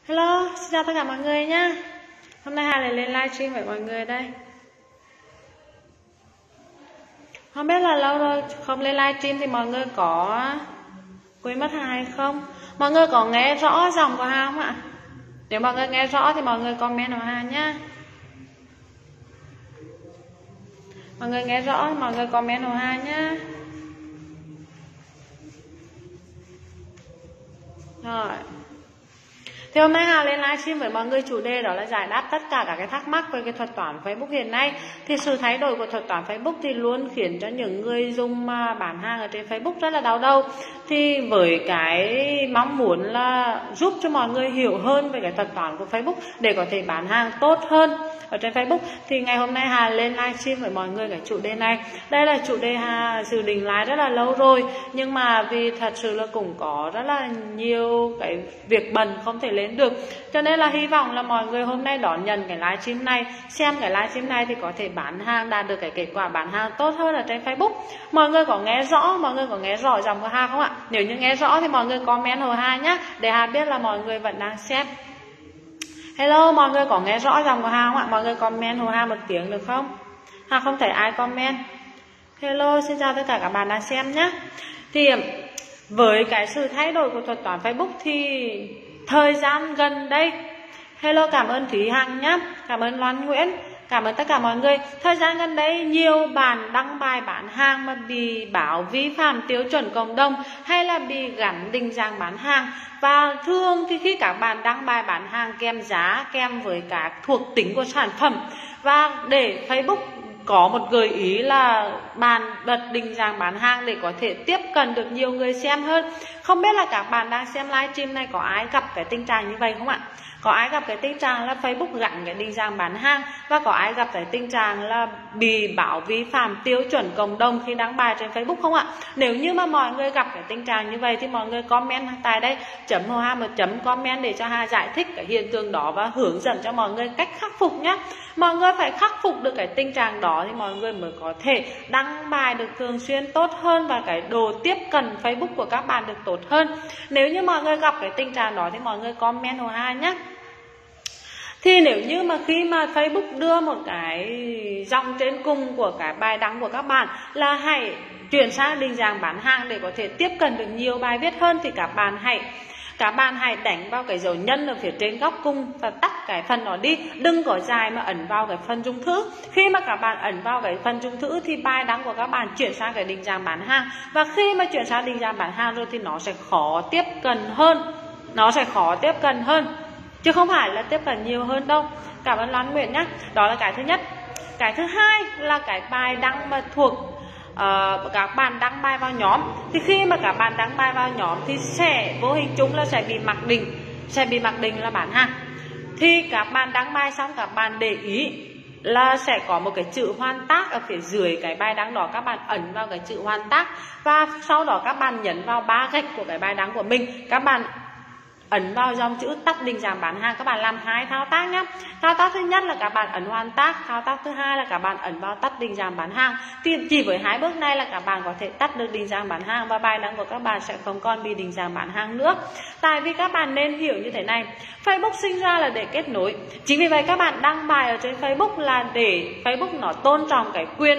Hello, xin chào tất cả mọi người nhá. Hôm nay Hà lại lên livestream với mọi người đây. Không biết là lâu rồi không lên livestream thì mọi người có quên mất Hà hay không? Mọi người có nghe rõ giọng của Hà không ạ? Nếu mọi người nghe rõ thì mọi người comment vào Hà nhá. Mọi người nghe rõ thì mọi người comment vào Hà nhá. Rồi. Thì hôm nay Hà lên livestream với mọi người chủ đề đó là giải đáp tất cả các cái thắc mắc về cái thuật toán Facebook hiện nay. Thì sự thay đổi của thuật toán Facebook thì luôn khiến cho những người dùng bán hàng ở trên Facebook rất là đau đầu. Thì với cái mong muốn là giúp cho mọi người hiểu hơn về cái thuật toán của Facebook để có thể bán hàng tốt hơn ở trên Facebook, thì ngày hôm nay Hà lên livestream với mọi người cái chủ đề này. Đây là chủ đề Hà dự định lại rất là lâu rồi, nhưng mà vì thật sự là cũng có rất là nhiều cái việc bận không thể lên được, cho nên là hy vọng là mọi người hôm nay đón nhận cái livestream này, xem cái livestream này thì có thể bán hàng, đạt được cái kết quả bán hàng tốt hơn ở trên Facebook. Mọi người có nghe rõ dòng của Hà không ạ? Nếu như nghe rõ thì mọi người comment hồi Hà nhé, để Hà biết là mọi người vẫn đang xem. Hello, mọi người có nghe rõ dòng của Hà không ạ? Mọi người comment hồ Hà một tiếng được không? Hà không thấy ai comment. Hello, xin chào tất cả các bạn đang xem nhé. Thì với cái sự thay đổi của thuật toán Facebook thì thời gian gần đây, hello, cảm ơn Thúy Hằng nhé, cảm ơn Loan Nguyễn, cảm ơn tất cả mọi người. Thời gian gần đây nhiều bạn đăng bài bán hàng mà bị báo vi phạm tiêu chuẩn cộng đồng hay là bị gắn định dạng bán hàng. Và thường thì khi các bạn đăng bài bán hàng kèm giá, kèm với các thuộc tính của sản phẩm, và để Facebook có một gợi ý là bạn bật định dạng bán hàng để có thể tiếp cận được nhiều người xem hơn. Không biết là các bạn đang xem livestream này có ai gặp cái tình trạng như vậy không ạ? Có ai gặp cái tình trạng là Facebook gắn cái định dạng bán hàng, và có ai gặp cái tình trạng là bị báo vi phạm tiêu chuẩn cộng đồng khi đăng bài trên Facebook không ạ? Nếu như mà mọi người gặp cái tình trạng như vậy thì mọi người comment tại đây, chấm hồ Hà một chấm comment để cho Hà giải thích cái hiện tượng đó và hướng dẫn cho mọi người cách khắc phục nhé. Mọi người phải khắc phục được cái tình trạng đó thì mọi người mới có thể đăng bài được thường xuyên tốt hơn, và cái độ tiếp cận Facebook của các bạn được tốt hơn. Nếu như mọi người gặp cái tình trạng đó thì mọi người comment hồ Hà nhé. Thì nếu như mà khi mà Facebook đưa một cái dòng trên cùng của cái bài đăng của các bạn là hãy chuyển sang định dạng bán hàng để có thể tiếp cận được nhiều bài viết hơn, thì các bạn hãy đánh vào cái dấu nhân ở phía trên góc cùng và tắt cái phần đó đi, đừng có dài mà ấn vào cái phần dung thử. Khi mà các bạn ấn vào cái phần dung thử thì bài đăng của các bạn chuyển sang cái định dạng bán hàng, và khi mà chuyển sang định dạng bán hàng rồi thì nó sẽ khó tiếp cận hơn, chứ không phải là tiếp cận nhiều hơn đâu. Cảm ơn Loan Nguyễn nhé. Đó là cái thứ nhất. Cái thứ hai là cái bài đăng mà thuộc các bạn đăng bài vào nhóm. Thì khi mà các bạn đăng bài vào nhóm thì sẽ vô hình chung là sẽ bị mặc định là bán hàng. Thì các bạn đăng bài xong các bạn để ý là sẽ có một cái chữ hoàn tác ở phía dưới cái bài đăng đó, các bạn ấn vào cái chữ hoàn tác, và sau đó các bạn nhấn vào 3 gạch của cái bài đăng của mình, các bạn ấn vào dòng chữ tắt định dạng bán hàng. Các bạn làm 2 thao tác nhé. Thao tác thứ nhất là các bạn ấn hoàn tác, thao tác thứ hai là các bạn ấn vào tắt định dạng bán hàng. Thì chỉ với 2 bước này là các bạn có thể tắt được định dạng bán hàng, và bài đăng của các bạn sẽ không còn bị định dạng bán hàng nữa. Tại vì các bạn nên hiểu như thế này, Facebook sinh ra là để kết nối. Chính vì vậy các bạn đăng bài ở trên Facebook là để Facebook nó tôn trọng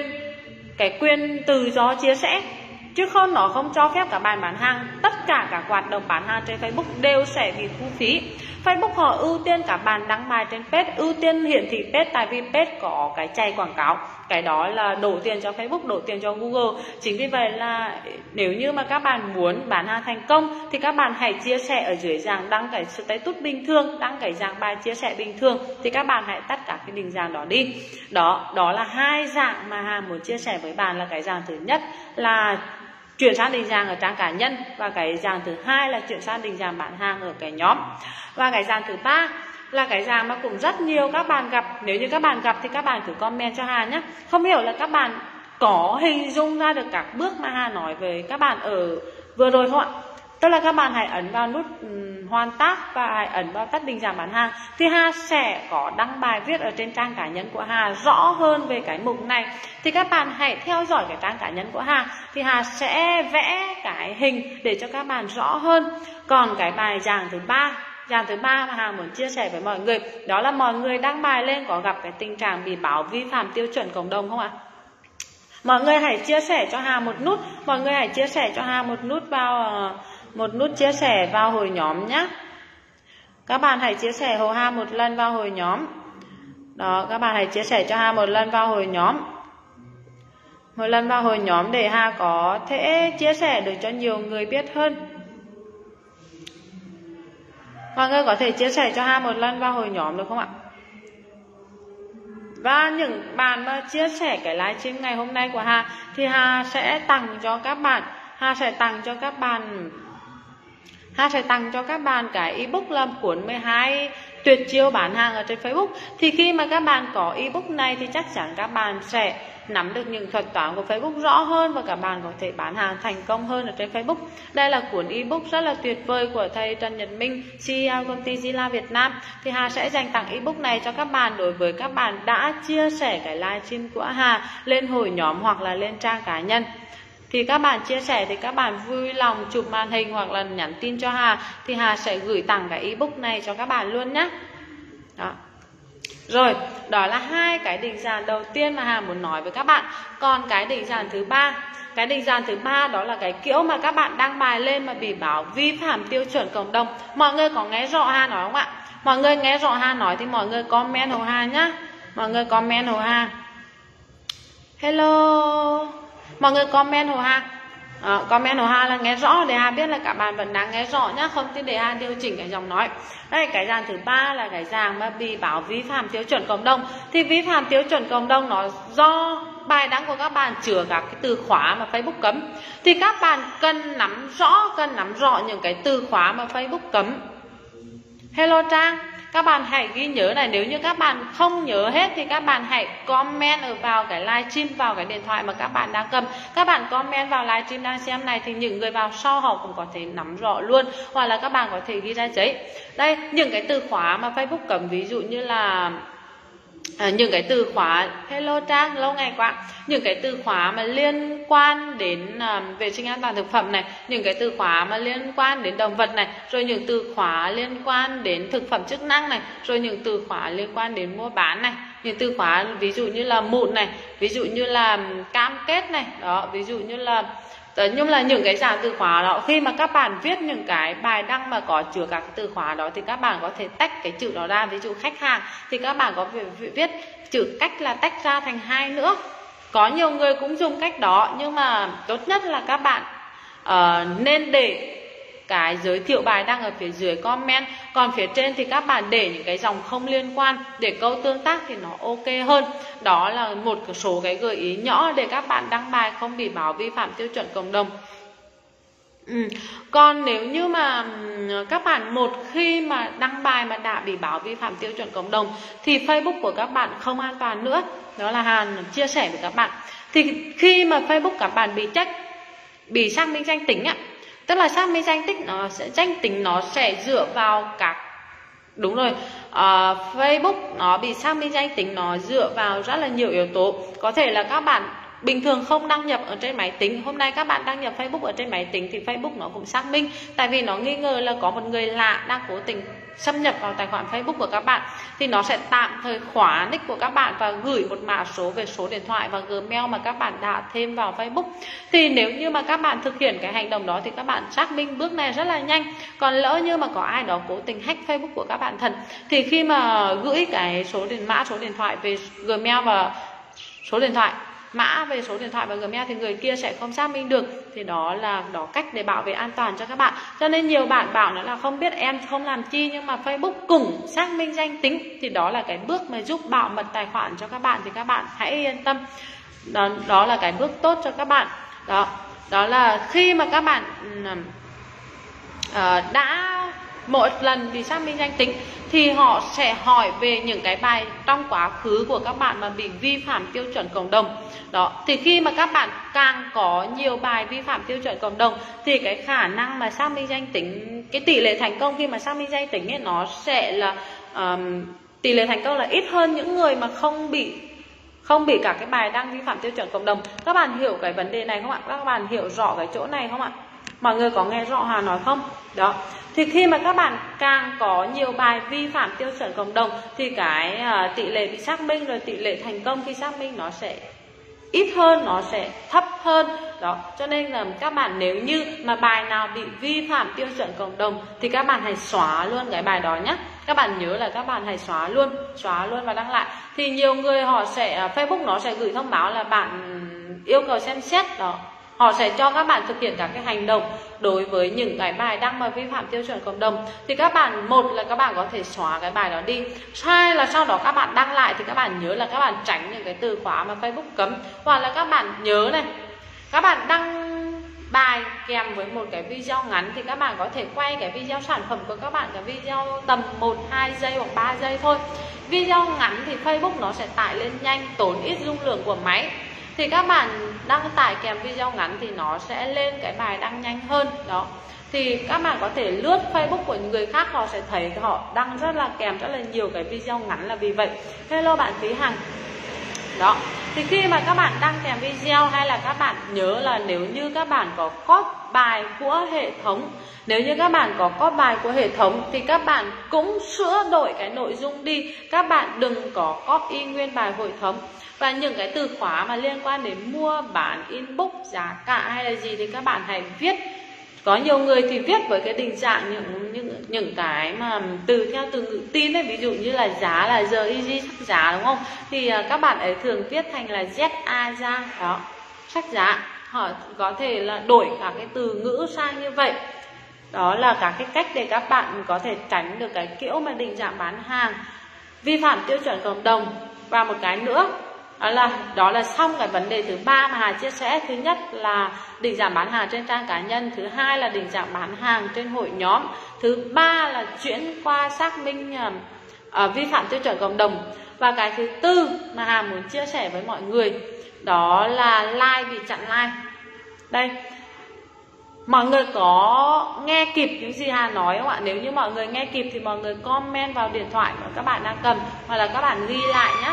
cái quyền tự do chia sẻ, chứ không, nó không cho phép các bạn bán hàng. Tất cả các hoạt động bán hàng trên Facebook đều sẽ bị thu phí. Facebook họ ưu tiên các bạn đăng bài trên page, ưu tiên hiển thị page, tại vì page có cái chạy quảng cáo, cái đó là đổ tiền cho Facebook, đổ tiền cho Google. Chính vì vậy là nếu như mà các bạn muốn bán hàng thành công thì các bạn hãy chia sẻ ở dưới dạng đăng cái status bình thường, đăng cái dạng bài chia sẻ bình thường, thì các bạn hãy tắt các cái định dạng đó đi. Đó là 2 dạng mà Hà muốn chia sẻ với bạn. Là cái dạng thứ nhất là chuyển sang định dạng ở trang cá nhân, và cái dạng thứ hai là chuyển sang định dạng bán hàng ở cái nhóm, và cái dạng thứ ba là cái dạng mà cũng rất nhiều các bạn gặp. Nếu như các bạn gặp thì các bạn cứ comment cho Hà nhé. Không hiểu là các bạn có hình dung ra được các bước mà Hà nói với các bạn ở vừa rồi không ạ? Tức là các bạn hãy ấn vào nút hoàn tác và hãy ấn vào tắt định dạng bán hàng, thì Hà sẽ có đăng bài viết ở trên trang cá nhân của Hà rõ hơn về cái mục này. Thì các bạn hãy theo dõi cái trang cá nhân của Hà, thì Hà sẽ vẽ cái hình để cho các bạn rõ hơn. Còn cái bài giảng thứ ba Dàn thứ ba mà Hà muốn chia sẻ với mọi người đó là mọi người đăng bài lên có gặp cái tình trạng bị báo vi phạm tiêu chuẩn cộng đồng không ạ? Mọi người hãy chia sẻ cho Hà một nút, mọi người hãy chia sẻ cho Hà một nút chia sẻ vào hồi nhóm nhé. Các bạn hãy chia sẻ hộ Hà một lần vào hồi nhóm. Đó, các bạn hãy chia sẻ cho Hà một lần vào hồi nhóm. Một lần vào hồi nhóm để Hà có thể chia sẻ được cho nhiều người biết hơn. Mọi người có thể chia sẻ cho Hà một lần vào hồi nhóm được không ạ? Và những bạn mà chia sẻ cái livestream ngày hôm nay của Hà thì Hà sẽ tặng cho các bạn, Hà sẽ tặng cho các bạn cái ebook làm cuốn 12 tuyệt chiêu bán hàng ở trên Facebook. Thì khi mà các bạn có ebook này thì chắc chắn các bạn sẽ nắm được những thuật toán của Facebook rõ hơn và các bạn có thể bán hàng thành công hơn ở trên Facebook. Đây là cuốn ebook rất là tuyệt vời của thầy Trần Nhật Minh, CEO công ty Zila Việt Nam. Thì Hà sẽ dành tặng ebook này cho các bạn đối với các bạn đã chia sẻ cái livestream của Hà lên hội nhóm hoặc là lên trang cá nhân. Thì các bạn chia sẻ thì các bạn vui lòng chụp màn hình hoặc là nhắn tin cho Hà thì Hà sẽ gửi tặng cái ebook này cho các bạn luôn nhé. Đó. Rồi, đó là hai cái định dạng đầu tiên mà Hà muốn nói với các bạn. Còn cái định dạng thứ ba, đó là cái kiểu mà các bạn đăng bài lên mà bị báo vi phạm tiêu chuẩn cộng đồng. Mọi người có nghe rõ Hà nói không ạ? Mọi người nghe rõ Hà nói thì mọi người comment hộ Hà nhá. Mọi người comment hộ Hà. Hello. Mọi người comment hộ Hà. Comment hộ Hà là nghe rõ để Hà biết là các bạn vẫn đang nghe rõ nhá, không thì để Hà điều chỉnh cái giọng nói. Đây, cái dạng thứ ba là cái dạng mà bị báo vi phạm tiêu chuẩn cộng đồng. Thì vi phạm tiêu chuẩn cộng đồng nó do bài đăng của các bạn chứa các cái từ khóa mà Facebook cấm. Thì các bạn cần nắm rõ những cái từ khóa mà Facebook cấm. Hello Trang, các bạn hãy ghi nhớ này, nếu như các bạn không nhớ hết thì các bạn hãy comment ở vào cái livestream, vào cái điện thoại mà các bạn đang cầm. Các bạn comment vào livestream đang xem này thì những người vào sau họ cũng có thể nắm rõ luôn, hoặc là các bạn có thể ghi ra giấy. Đây, những cái từ khóa mà Facebook cấm, ví dụ như là những cái từ khóa, hello Trang, lâu ngày quá, những cái từ khóa mà liên quan đến vệ sinh an toàn thực phẩm này, những cái từ khóa mà liên quan đến động vật này, rồi những từ khóa liên quan đến thực phẩm chức năng này, rồi những từ khóa liên quan đến mua bán này, những từ khóa ví dụ như là mụn này, ví dụ như là cam kết này, đó, ví dụ như là nhưng là những cái dạng từ khóa đó, khi mà các bạn viết những cái bài đăng mà có chứa các cái từ khóa đó thì các bạn có thể tách cái chữ đó ra. Ví dụ khách hàng thì các bạn có thể viết chữ cách là tách ra thành hai nữa. Có nhiều người cũng dùng cách đó, nhưng mà tốt nhất là các bạn nên để cái giới thiệu bài đăng ở phía dưới comment, còn phía trên thì các bạn để những cái dòng không liên quan để câu tương tác thì nó ok hơn. Đó là một số cái gợi ý nhỏ để các bạn đăng bài không bị báo vi phạm tiêu chuẩn cộng đồng. Còn nếu như mà các bạn một khi mà đăng bài mà đã bị báo vi phạm tiêu chuẩn cộng đồng thì Facebook của các bạn không an toàn nữa. Đó là Hàn chia sẻ với các bạn. Thì khi mà Facebook các bạn bị check, bị xác minh danh tính á, tức là xác minh danh tính nó sẽ dựa vào các, đúng rồi, Facebook nó bị xác minh danh tính nó dựa vào rất là nhiều yếu tố. Có thể là các bạn bình thường không đăng nhập ở trên máy tính, hôm nay các bạn đăng nhập Facebook ở trên máy tính thì Facebook nó cũng xác minh, tại vì nó nghi ngờ là có một người lạ đang cố tình xâm nhập vào tài khoản Facebook của các bạn, thì nó sẽ tạm thời khóa nick của các bạn và gửi một mã số về số điện thoại và Gmail mà các bạn đã thêm vào Facebook. Thì nếu như mà các bạn thực hiện cái hành động đó thì các bạn xác minh bước này rất là nhanh. Còn lỡ như mà có ai đó cố tình hack Facebook của các bạn thật, thì khi mà gửi cái mã số điện thoại về Gmail và số điện thoại, mã về số điện thoại và Gmail thì người kia sẽ không xác minh được. Thì đó là cách để bảo vệ an toàn cho các bạn. Cho nên nhiều bạn bảo nữa là không biết em không làm chi, nhưng mà Facebook cũng xác minh danh tính, thì đó là cái bước mà giúp bảo mật tài khoản cho các bạn, thì các bạn hãy yên tâm. Đó là cái bước tốt cho các bạn. Đó là khi mà các bạn đã mỗi lần bị xác minh danh tính thì họ sẽ hỏi về những cái bài trong quá khứ của các bạn mà bị vi phạm tiêu chuẩn cộng đồng. Đó, thì khi mà các bạn càng có nhiều bài vi phạm tiêu chuẩn cộng đồng thì cái khả năng mà xác minh danh tính, cái tỷ lệ thành công khi mà xác minh danh tính ấy, nó sẽ là tỷ lệ thành công là ít hơn những người mà không bị cả cái bài đăng vi phạm tiêu chuẩn cộng đồng. Các bạn hiểu cái vấn đề này không ạ? Các bạn hiểu rõ cái chỗ này không ạ? Mọi người có nghe rõ Hà nói không? Đó. Thì khi mà các bạn càng có nhiều bài vi phạm tiêu chuẩn cộng đồng thì cái tỷ lệ bị xác minh rồi tỷ lệ thành công khi xác minh nó sẽ ít hơn, nó sẽ thấp hơn. Đó, cho nên là các bạn nếu như mà bài nào bị vi phạm tiêu chuẩn cộng đồng thì các bạn hãy xóa luôn cái bài đó nhé. Các bạn nhớ là các bạn hãy xóa luôn và đăng lại. Thì nhiều người họ sẽ Facebook nó sẽ gửi thông báo là bạn yêu cầu xem xét đó. Họ sẽ cho các bạn thực hiện các cái hành động đối với những cái bài đăng mà vi phạm tiêu chuẩn cộng đồng. Thì các bạn, một là các bạn có thể xóa cái bài đó đi, hai là sau đó các bạn đăng lại thì các bạn nhớ là các bạn tránh những cái từ khóa mà Facebook cấm. Hoặc là các bạn nhớ này, các bạn đăng bài kèm với một cái video ngắn thì các bạn có thể quay cái video sản phẩm của các bạn, cái video tầm 1-2 giây hoặc 3 giây thôi. Video ngắn thì Facebook nó sẽ tải lên nhanh, tốn ít dung lượng của máy. Thì các bạn đăng tải kèm video ngắn thì nó sẽ lên cái bài đăng nhanh hơn. Đó. Thì các bạn có thể lướt Facebook của người khác, họ sẽ thấy họ đăng kèm rất là nhiều cái video ngắn là vì vậy. Hello bạn Thúy Hằng. Đó. Thì khi mà các bạn đăng kèm video hay là các bạn nhớ là nếu như các bạn có copy bài của hệ thống, nếu như các bạn có copy bài của hệ thống thì các bạn cũng sửa đổi cái nội dung đi. Các bạn đừng có copy nguyên bài hệ thống. Và những cái từ khóa mà liên quan đến mua bán, inbox, giá cả hay là gì thì các bạn hãy viết. Có nhiều người thì viết với cái định dạng những cái mà theo từ ngữ tin ấy, ví dụ như là giá là giờ easy sách giá đúng không? Thì các bạn ấy thường viết thành là ZA ra đó, sách giá. Họ có thể là đổi cả cái từ ngữ sang như vậy. Đó là các cái cách để các bạn có thể tránh được cái kiểu mà định dạng bán hàng vi phạm tiêu chuẩn cộng đồng. Và một cái nữa đó là xong cái vấn đề thứ ba mà Hà chia sẻ. Thứ nhất là định dạng bán hàng trên trang cá nhân, thứ hai là định dạng bán hàng trên hội nhóm, thứ ba là chuyển qua xác minh vi phạm tiêu chuẩn cộng đồng. Và cái thứ tư mà Hà muốn chia sẻ với mọi người đó là like bị chặn like. Đây, mọi người có nghe kịp những gì Hà nói không ạ? Nếu như mọi người nghe kịp thì mọi người comment vào điện thoại mà các bạn đang cầm, hoặc là các bạn ghi lại nhé.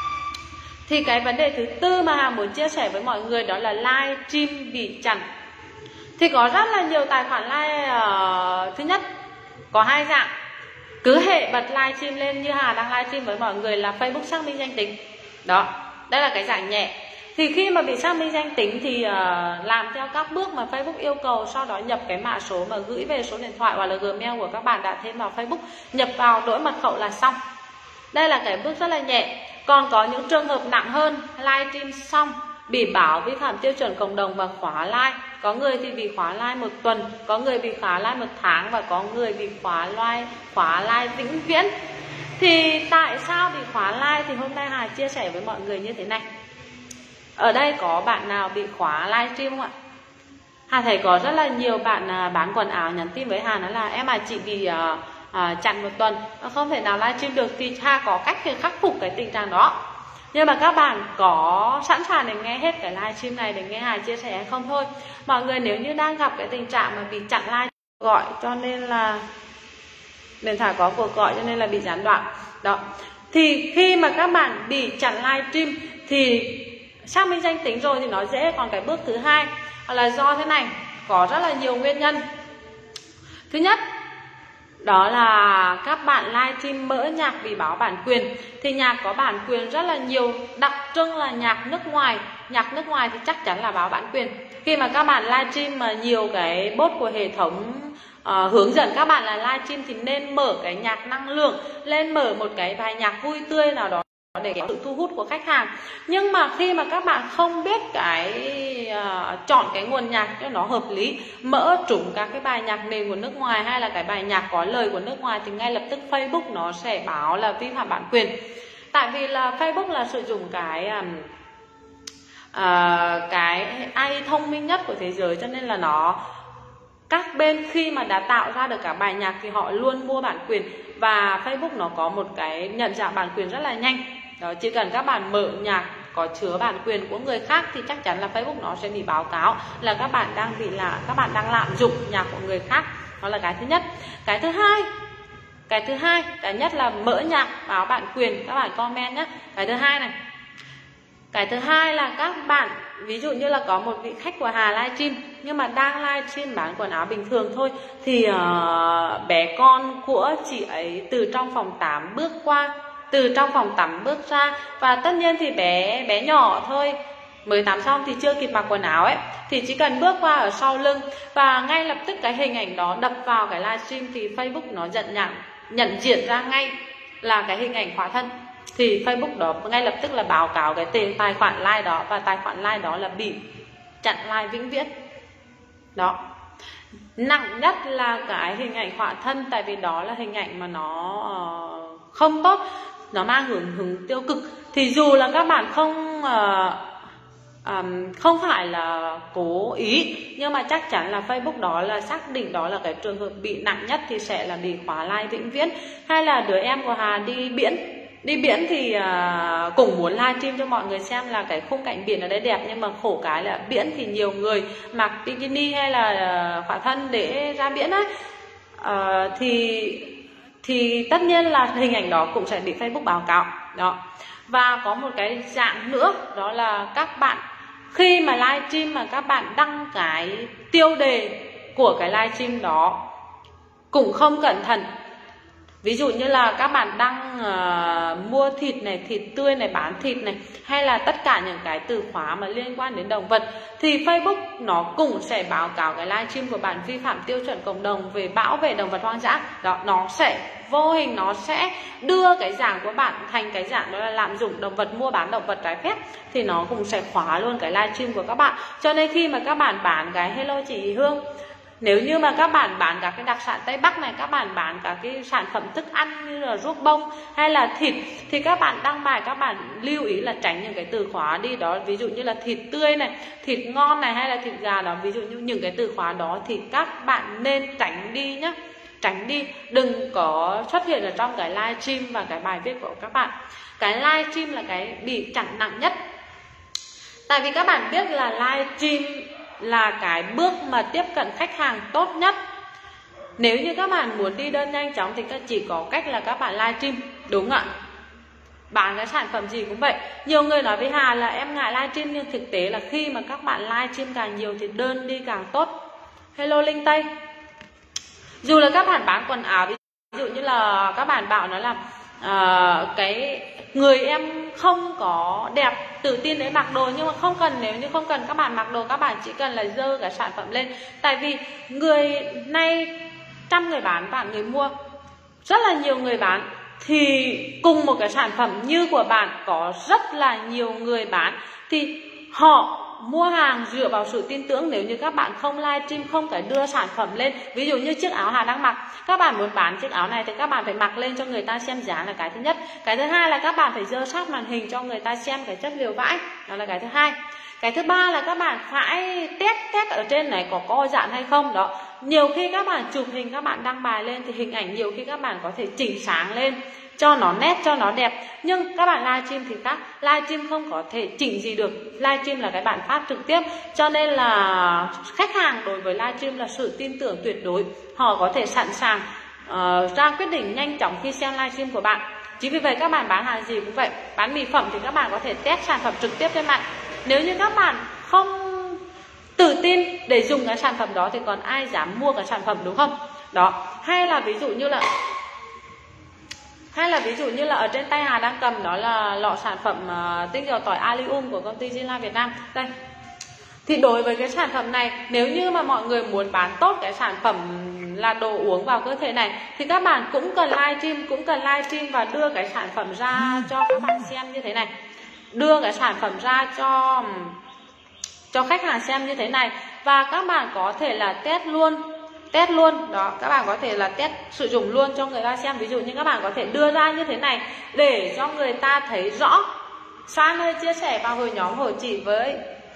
Thì cái vấn đề thứ tư mà Hà muốn chia sẻ với mọi người đó là live stream bị chặn. Thì có rất là nhiều tài khoản live. Thứ nhất, có hai dạng. Cứ hệ bật live stream lên như Hà đang live stream với mọi người là Facebook xác minh danh tính. Đó, đây là cái dạng nhẹ. Thì khi mà bị xác minh danh tính thì làm theo các bước mà Facebook yêu cầu, sau đó nhập cái mã số mà gửi về số điện thoại hoặc là Gmail của các bạn đã thêm vào Facebook, nhập vào đổi mật khẩu là xong. Đây là cái bước rất là nhẹ. Còn có những trường hợp nặng hơn, livestream xong bị báo vi phạm tiêu chuẩn cộng đồng và khóa like. Có người thì bị khóa like 1 tuần, có người bị khóa like 1 tháng và có người bị khóa like vĩnh viễn. Thì tại sao bị khóa like thì hôm nay Hà chia sẻ với mọi người như thế này. Ở đây có bạn nào bị khóa livestream không ạ? Hà thấy có rất là nhiều bạn bán quần áo nhắn tin với Hà nói là em chị bị chặn 1 tuần, không thể nào livestream được. Thì Hà có cách để khắc phục cái tình trạng đó. Nhưng mà các bạn có sẵn sàng để nghe hết cái livestream này để nghe Hà chia sẻ hay không thôi. Mọi người nếu như đang gặp cái tình trạng mà bị chặn live gọi cho nên là điện thoại có cuộc gọi cho nên là bị gián đoạn. Đó. Thì khi mà các bạn bị chặn livestream thì xác minh danh tính rồi thì nó dễ. Còn cái bước thứ hai là do thế này, có rất là nhiều nguyên nhân. Thứ nhất, đó là các bạn livestream mỡ nhạc bị báo bản quyền. Thì nhạc có bản quyền rất là nhiều, đặc trưng là nhạc nước ngoài. Nhạc nước ngoài thì chắc chắn là báo bản quyền. Khi mà các bạn livestream mà nhiều cái bot của hệ thống hướng dẫn các bạn là livestream thì nên mở cái nhạc năng lượng lên, mở một cái bài nhạc vui tươi nào đó để có sự thu hút của khách hàng. Nhưng mà khi mà các bạn không biết chọn cái nguồn nhạc cho nó hợp lý, mở trúng các cái bài nhạc nền của nước ngoài hay là cái bài nhạc có lời của nước ngoài thì ngay lập tức Facebook nó sẽ báo là vi phạm bản quyền. Tại vì là Facebook là sử dụng cái AI thông minh nhất của thế giới, cho nên là các bên khi mà đã tạo ra được cả bài nhạc thì họ luôn mua bản quyền. Và Facebook nó có một cái nhận dạng bản quyền rất là nhanh. Đó, chỉ cần các bạn mở nhạc có chứa bản quyền của người khác thì chắc chắn là Facebook nó sẽ bị báo cáo là các bạn đang lạm dụng nhạc của người khác. Đó là cái thứ nhất. Cái nhất là mở nhạc báo bản quyền, các bạn comment nhé. Cái thứ hai là các bạn ví dụ như là có một vị khách của Hà livestream nhưng mà đang livestream bán quần áo bình thường thôi, thì bé con của chị ấy từ trong phòng tắm bước qua, từ trong phòng tắm bước ra, và tất nhiên thì bé nhỏ thôi, mới tắm xong thì chưa kịp mặc quần áo ấy, thì chỉ cần bước qua ở sau lưng và ngay lập tức cái hình ảnh đó đập vào cái livestream thì Facebook nó nhận diện ra ngay là cái hình ảnh khỏa thân, thì Facebook đó ngay lập tức là báo cáo cái tài khoản like đó, và tài khoản like đó là bị chặn like vĩnh viễn. Đó, nặng nhất là cái hình ảnh khỏa thân, tại vì đó là hình ảnh mà nó không tốt, nó mang hướng tiêu cực. Thì dù là các bạn không phải là cố ý, nhưng mà chắc chắn là Facebook đó là xác định đó là cái trường hợp bị nặng nhất thì sẽ là bị khóa like vĩnh viễn. Hay là đứa em của Hà đi biển thì cũng muốn livestream cho mọi người xem là cái khung cảnh biển ở đây đẹp, nhưng mà khổ cái là biển thì nhiều người mặc bikini hay là khỏa thân để ra biển ấy, thì tất nhiên là hình ảnh đó cũng sẽ bị Facebook báo cáo. Đó. Và có một cái dạng nữa, đó là các bạn khi mà livestream mà các bạn đăng cái tiêu đề của cái livestream đó cũng không cẩn thận, ví dụ như là các bạn đăng mua thịt này, thịt tươi này, bán thịt này, hay là tất cả những cái từ khóa mà liên quan đến động vật, thì Facebook nó cũng sẽ báo cáo cái livestream của bạn vi phạm tiêu chuẩn cộng đồng về bảo vệ động vật hoang dã. Đó, nó sẽ vô hình nó sẽ đưa cái dạng của bạn thành cái dạng đó là lạm dụng động vật, mua bán động vật trái phép, thì nó cũng sẽ khóa luôn cái livestream của các bạn. Cho nên khi mà các bạn bán cái hello chị Hương, nếu như mà các bạn bán các cái đặc sản Tây Bắc này, các bạn bán các cái sản phẩm thức ăn như là ruốc bông hay là thịt, thì các bạn đăng bài các bạn lưu ý là tránh những cái từ khóa đi đó, ví dụ như là thịt tươi này, thịt ngon này, hay là thịt gà đó, ví dụ như những cái từ khóa đó thì các bạn nên tránh đi nhé, tránh đi, đừng có xuất hiện ở trong cái livestream và cái bài viết của các bạn. Cái livestream là cái bị chặn nặng nhất, tại vì các bạn biết là livestream là cái bước mà tiếp cận khách hàng tốt nhất. Nếu như các bạn muốn đi đơn nhanh chóng thì chỉ có cách là các bạn livestream, đúng ạ. Bán cái sản phẩm gì cũng vậy. Nhiều người nói với Hà là em ngại livestream, nhưng thực tế là khi mà các bạn livestream càng nhiều thì đơn đi càng tốt. Hello Linh Tây. Dù là các bạn bán quần áo, ví dụ như là các bạn bảo nó là cái người em không có đẹp, tự tin để mặc đồ, nhưng mà không cần, nếu như không cần các bạn mặc đồ, các bạn chỉ cần là dơ cái sản phẩm lên. Tại vì người nay 100 người bán, vạn người mua, rất là nhiều người bán, thì cùng một cái sản phẩm như của bạn có rất là nhiều người bán, thì họ mua hàng dựa vào sự tin tưởng. Nếu như các bạn không livestream, không phải đưa sản phẩm lên, ví dụ như chiếc áo Hà đang mặc, các bạn muốn bán chiếc áo này thì các bạn phải mặc lên cho người ta xem giá là cái thứ nhất. Cái thứ hai là các bạn phải dơ sát màn hình cho người ta xem cái chất liệu vải, đó là cái thứ hai. Cái thứ ba là các bạn phải test ở trên này có co giãn hay không. Đó, nhiều khi các bạn chụp hình các bạn đăng bài lên thì hình ảnh nhiều khi các bạn có thể chỉnh sáng lên cho nó nét, cho nó đẹp, nhưng các bạn livestream thì khác, livestream không có thể chỉnh gì được, livestream là cái bản phát trực tiếp, cho nên là khách hàng đối với livestream là sự tin tưởng tuyệt đối, họ có thể sẵn sàng ra quyết định nhanh chóng khi xem livestream của bạn. Chính vì vậy các bạn bán hàng gì cũng vậy, bán mỹ phẩm thì các bạn có thể test sản phẩm trực tiếp trên mạng. Nếu như các bạn không tự tin để dùng cái sản phẩm đó thì còn ai dám mua cái sản phẩm, đúng không? Đó, hay là ví dụ như là ở trên tay Hà đang cầm đó là lọ sản phẩm tinh dầu tỏi Allium của công ty Zinla Việt Nam. Đây. Thì đối với cái sản phẩm này, nếu như mà mọi người muốn bán tốt cái sản phẩm là đồ uống vào cơ thể này thì các bạn cũng cần livestream và đưa cái sản phẩm ra cho các bạn xem như thế này. Đưa cái sản phẩm ra cho khách hàng xem như thế này, và các bạn có thể là test luôn đó, các bạn có thể là test sử dụng luôn cho người ta xem. Ví dụ như các bạn có thể đưa ra như thế này để cho người ta thấy rõ. Soan ơi, chia sẻ vào hồi nhóm của chị với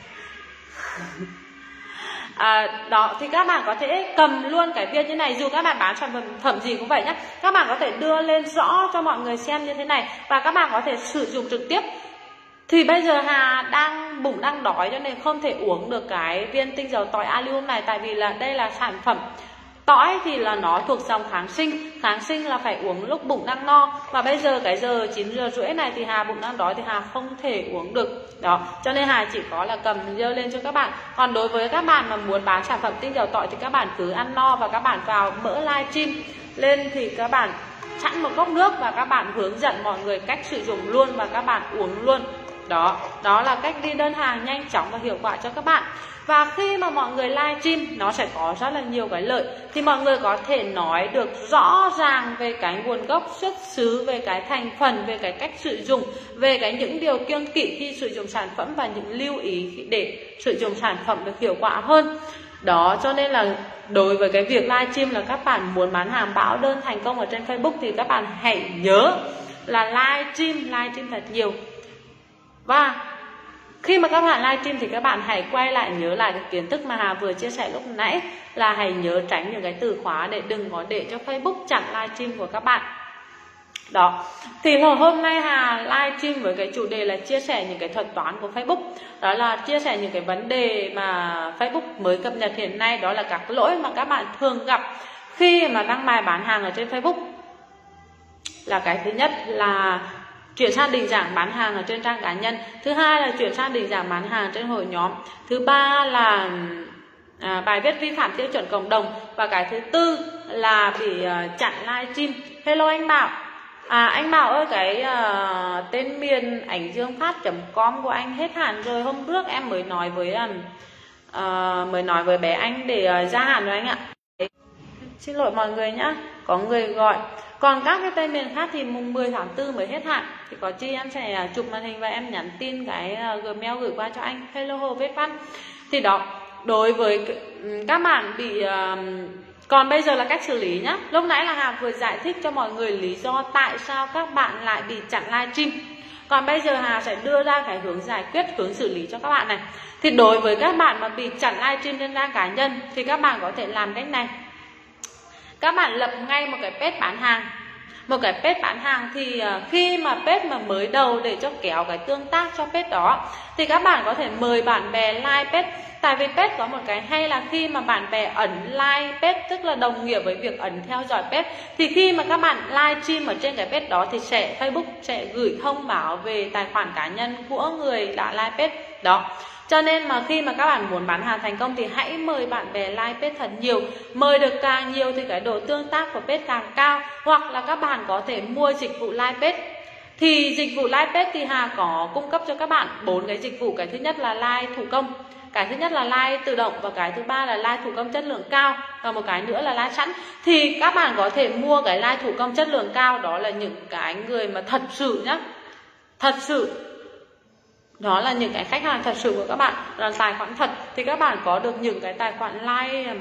đó, thì các bạn có thể cầm luôn cái việc như này, dù các bạn bán sản phẩm gì cũng vậy nhé, các bạn có thể đưa lên rõ cho mọi người xem như thế này, và các bạn có thể sử dụng trực tiếp. Thì bây giờ Hà đang bụng đang đói cho nên không thể uống được cái viên tinh dầu tỏi Allium này, tại vì là đây là sản phẩm Tỏi thì là nó thuộc dòng kháng sinh là phải uống lúc bụng đang no, và bây giờ cái giờ 9 giờ rưỡi này thì Hà bụng đang đói thì Hà không thể uống được đó, cho nên Hà chỉ có là cầm dơ lên cho các bạn. Còn đối với các bạn mà muốn bán sản phẩm tinh dầu tỏi thì các bạn cứ ăn no và các bạn vào mở livestream lên thì các bạn sẵn một cốc nước và các bạn hướng dẫn mọi người cách sử dụng luôn và các bạn uống luôn. Đó là cách đi đơn hàng nhanh chóng và hiệu quả cho các bạn. Và khi mà mọi người livestream nó sẽ có rất là nhiều cái lợi, thì mọi người có thể nói được rõ ràng về cái nguồn gốc xuất xứ, về cái thành phần, về cái cách sử dụng, về cái những điều kiêng kỵ khi sử dụng sản phẩm và những lưu ý để sử dụng sản phẩm được hiệu quả hơn. Đó, cho nên là đối với cái việc livestream là các bạn muốn bán hàng báo đơn thành công ở trên Facebook thì các bạn hãy nhớ là livestream thật nhiều. Và khi mà các bạn livestream thì các bạn hãy quay lại nhớ lại cái kiến thức mà Hà vừa chia sẻ lúc nãy, là hãy nhớ tránh những cái từ khóa để đừng có để cho Facebook chặn livestream của các bạn. Đó, thì hôm nay Hà livestream với cái chủ đề là chia sẻ những cái thuật toán của Facebook. Đó là chia sẻ những cái vấn đề mà Facebook mới cập nhật hiện nay, đó là các lỗi mà các bạn thường gặp khi mà đăng bài bán hàng ở trên Facebook. Là cái thứ nhất là chuyển sang định dạng bán hàng ở trên trang cá nhân. Thứ hai là chuyển sang định dạng bán hàng trên hội nhóm. Thứ ba là bài viết vi phạm tiêu chuẩn cộng đồng. Và cái thứ tư là bị chặn livestream. Hello anh Bảo. Anh Bảo ơi, cái tên miền AnhDiêngFat.com của anh hết hạn rồi. Hôm trước em mới nói với bé anh để gia hạn rồi anh ạ. Xin lỗi mọi người nhá, có người gọi. Còn các cái tên miền khác thì mùng 10 tháng 4 mới hết hạn. Thì có chi em sẽ chụp màn hình và em nhắn tin cái Gmail gửi qua cho anh. Hello Hồ Viết Văn. Thì đó, đối với các bạn bị còn bây giờ là cách xử lý nhá. Lúc nãy là Hà vừa giải thích cho mọi người lý do tại sao các bạn lại bị chặn livestream. Còn bây giờ Hà sẽ đưa ra cái hướng giải quyết, hướng xử lý cho các bạn này. Thì đối với các bạn mà bị chặn livestream trên trang cá nhân thì các bạn có thể làm cách này. Các bạn lập ngay một cái page bán hàng. Một cái page bán hàng thì khi mà page mà mới đầu để cho kéo cái tương tác cho page đó thì các bạn có thể mời bạn bè like page. Tại vì page có một cái hay là khi mà bạn bè ấn like page tức là đồng nghĩa với việc ấn theo dõi page. Thì khi mà các bạn livestream ở trên cái page đó thì Facebook sẽ gửi thông báo về tài khoản cá nhân của người đã like page đó. Cho nên mà khi mà các bạn muốn bán hàng thành công thì hãy mời bạn bè like page thật nhiều. Mời được càng nhiều thì cái độ tương tác của page càng cao. Hoặc là các bạn có thể mua dịch vụ like page. Thì dịch vụ like page thì Hà có cung cấp cho các bạn 4 cái dịch vụ. Cái thứ nhất là like thủ công, cái thứ nhất là like tự động, và cái thứ ba là like thủ công chất lượng cao, và một cái nữa là like sẵn. Thì các bạn có thể mua cái like thủ công chất lượng cao, đó là những cái người mà thật sự nhá, thật sự, đó là những cái khách hàng thật sự của các bạn, là tài khoản thật. Thì các bạn có được những cái tài khoản like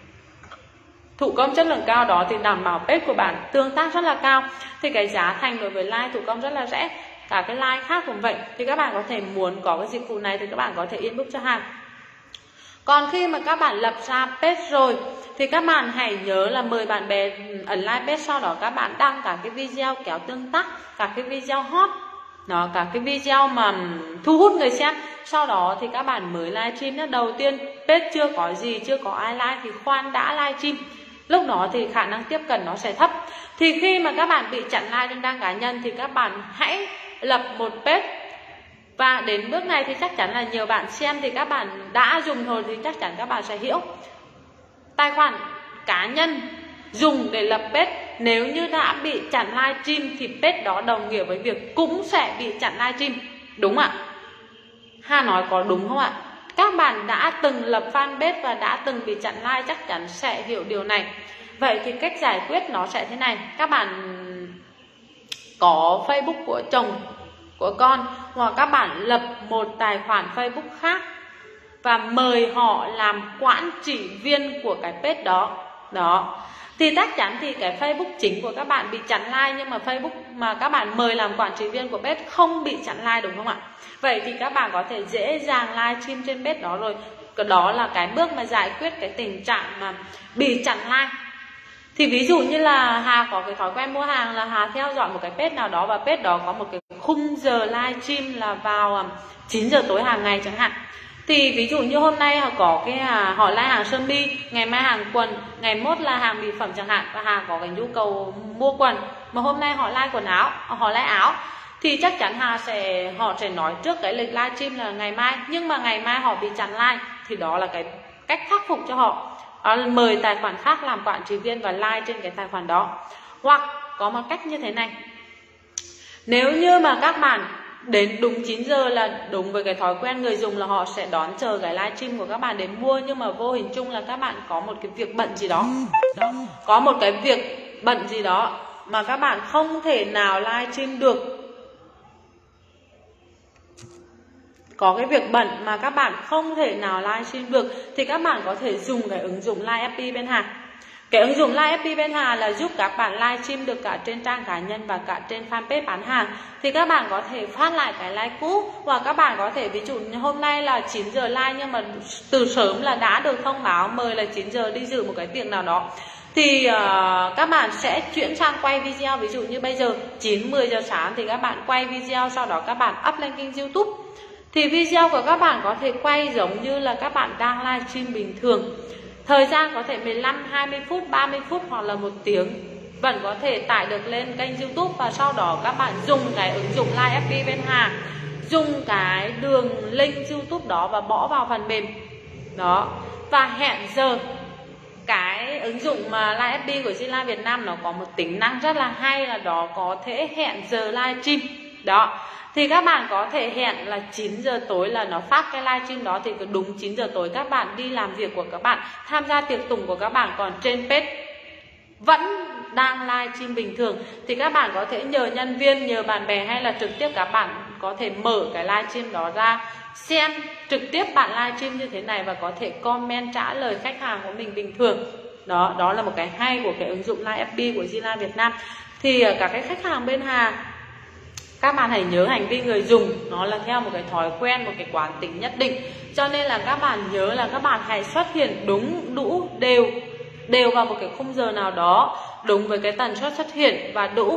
thủ công chất lượng cao đó thì đảm bảo page của bạn tương tác rất là cao. Thì cái giá thành đối với like thủ công rất là rẻ. Cả cái like khác cũng vậy. Thì các bạn có thể muốn có cái dịch vụ này thì các bạn có thể inbox cho Hà. Còn khi mà các bạn lập ra page rồi thì các bạn hãy nhớ là mời bạn bè ấn like page. Sau đó các bạn đăng cả cái video kéo tương tác, cả cái video hot đó, cả cái video mà thu hút người xem. Sau đó thì các bạn mới livestream nhé. Đầu tiên page chưa có gì, chưa có ai like thì khoan đã livestream. Lúc đó thì khả năng tiếp cận nó sẽ thấp. Thì khi mà các bạn bị chặn like trên trang cá nhân thì các bạn hãy lập một page. Và đến bước này thì chắc chắn là nhiều bạn xem thì các bạn đã dùng rồi thì chắc chắn các bạn sẽ hiểu. Tài khoản cá nhân dùng để lập page, nếu như đã bị chặn livestream thì page đó đồng nghĩa với việc cũng sẽ bị chặn livestream. Đúng ạ? Hà nói có đúng không ạ? Các bạn đã từng lập fanpage và đã từng bị chặn like chắc chắn sẽ hiểu điều này. Vậy thì cách giải quyết nó sẽ thế này. Các bạn có Facebook của chồng, của con, hoặc các bạn lập một tài khoản Facebook khác và mời họ làm quản trị viên của cái page đó. Đó. Thì chắc chắn thì cái Facebook chính của các bạn bị chặn like, nhưng mà Facebook mà các bạn mời làm quản trị viên của page không bị chặn like, đúng không ạ? Vậy thì các bạn có thể dễ dàng livestream trên page đó rồi. Đó là cái bước mà giải quyết cái tình trạng mà bị chặn like. Thì ví dụ như là Hà có cái thói quen mua hàng là Hà theo dõi một cái page nào đó, và page đó có một cái khung giờ livestream là vào 9 giờ tối hàng ngày chẳng hạn. Thì ví dụ như hôm nay họ có cái họ lai hàng sơ mi, ngày mai hàng quần, ngày mốt là hàng mỹ phẩm chẳng hạn, và Hà có cái nhu cầu mua quần, mà hôm nay họ lai quần áo, họ lai áo, thì chắc chắn họ sẽ nói trước cái lịch livestream là ngày mai, nhưng mà ngày mai họ bị chặn like, thì đó là cái cách khắc phục cho họ. Mời tài khoản khác làm quản trị viên và like trên cái tài khoản đó. Hoặc có một cách như thế này, nếu như mà các bạn đến đúng 9 giờ là đúng với cái thói quen người dùng là họ sẽ đón chờ cái livestream của các bạn đến mua, nhưng mà vô hình chung là các bạn có một cái việc bận gì đó, có một cái việc bận gì đó mà các bạn không thể nào livestream được, có cái việc bận mà các bạn không thể nào livestream được, thì các bạn có thể dùng cái ứng dụng Live FB bên Hà. Cái ứng dụng Live FB bên Hà là giúp các bạn livestream được cả trên trang cá nhân và cả trên fanpage bán hàng. Thì các bạn có thể phát lại cái live cũ, và các bạn có thể ví dụ như hôm nay là 9 giờ live, nhưng mà từ sớm là đã được thông báo mời là 9 giờ đi dự một cái tiệc nào đó, thì các bạn sẽ chuyển sang quay video. Ví dụ như bây giờ 9-10 giờ sáng thì các bạn quay video, sau đó các bạn up lên kênh YouTube. Thì video của các bạn có thể quay giống như là các bạn đang livestream bình thường. Thời gian có thể 15, 20 phút, 30 phút hoặc là 1 tiếng, vẫn có thể tải được lên kênh YouTube. Và sau đó các bạn dùng cái ứng dụng Live FB bên Hà, dùng cái đường link YouTube đó và bỏ vào phần mềm đó, và hẹn giờ. Cái ứng dụng mà Live FB của Zlive Việt Nam nó có một tính năng rất là hay là đó có thể hẹn giờ livestream đó. Thì các bạn có thể hẹn là 9 giờ tối là nó phát cái livestream đó, thì đúng 9 giờ tối các bạn đi làm việc của các bạn, tham gia tiệc tùng của các bạn, còn trên page vẫn đang livestream bình thường. Thì các bạn có thể nhờ nhân viên, nhờ bạn bè, hay là trực tiếp các bạn có thể mở cái livestream đó ra, xem trực tiếp bạn livestream như thế này và có thể comment trả lời khách hàng của mình bình thường. Đó là một cái hay của cái ứng dụng Live FB của Zlive Việt Nam. Thì các cái khách hàng bên Hà, các bạn hãy nhớ hành vi người dùng nó là theo một cái thói quen, một cái quán tính nhất định. Cho nên là các bạn nhớ là các bạn hãy xuất hiện đúng, đủ, đều vào một cái khung giờ nào đó, đúng với cái tần suất xuất hiện, và đủ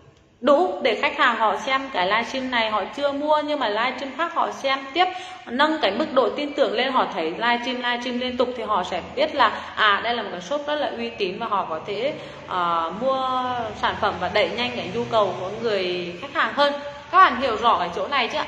để khách hàng họ xem cái livestream này họ chưa mua, nhưng mà livestream khác họ xem tiếp, nâng cái mức độ tin tưởng lên, họ thấy livestream liên tục thì họ sẽ biết là đây là một cái shop rất là uy tín, và họ có thể mua sản phẩm và đẩy nhanh cái nhu cầu của người khách hàng hơn. Các bạn hiểu rõ cái chỗ này chứ ạ?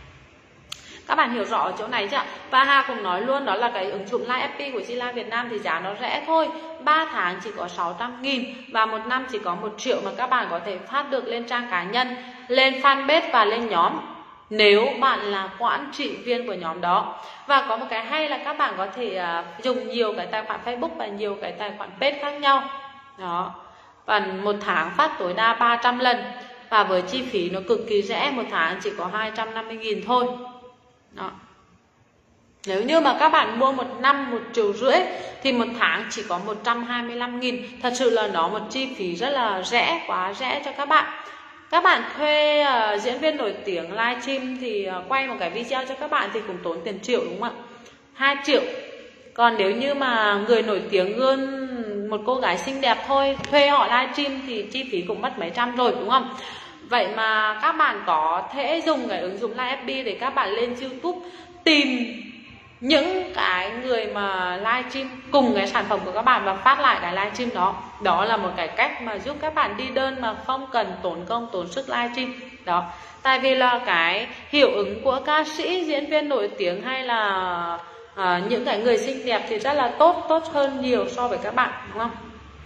Các bạn hiểu rõ ở chỗ này chứ ạ? Và Hà cũng nói luôn, đó là cái ứng dụng Live FB của Zlive Việt Nam thì giá nó rẻ thôi, 3 tháng chỉ có 600.000 và 1 năm chỉ có 1 triệu, mà các bạn có thể phát được lên trang cá nhân, lên fanpage và lên nhóm, nếu bạn là quản trị viên của nhóm đó. Và có một cái hay là các bạn có thể dùng nhiều cái tài khoản Facebook và nhiều cái tài khoản page khác nhau đó. Và 1 tháng phát tối đa 300 lần, và với chi phí nó cực kỳ rẻ, 1 tháng chỉ có 250.000 thôi đó. Nếu như mà các bạn mua 1 năm 1,5 triệu thì 1 tháng chỉ có 125.000. Thật sự là nó một chi phí rất là rẻ, quá rẻ cho các bạn. Các bạn thuê diễn viên nổi tiếng livestream thì quay một cái video cho các bạn thì cũng tốn tiền triệu, đúng không ạ? 2 triệu. Còn nếu như mà người nổi tiếng hơn một cô gái xinh đẹp thôi, thuê họ livestream thì chi phí cũng mất mấy trăm rồi, đúng không? Vậy mà các bạn có thể dùng cái ứng dụng Live FB để các bạn lên YouTube tìm những cái người mà livestream cùng cái sản phẩm của các bạn và phát lại cái livestream đó. Đó là một cái cách mà giúp các bạn đi đơn mà không cần tốn công tốn sức livestream đó. Tại vì là cái hiệu ứng của ca sĩ, diễn viên nổi tiếng hay là những cái người xinh đẹp thì rất là tốt hơn nhiều so với các bạn, đúng không?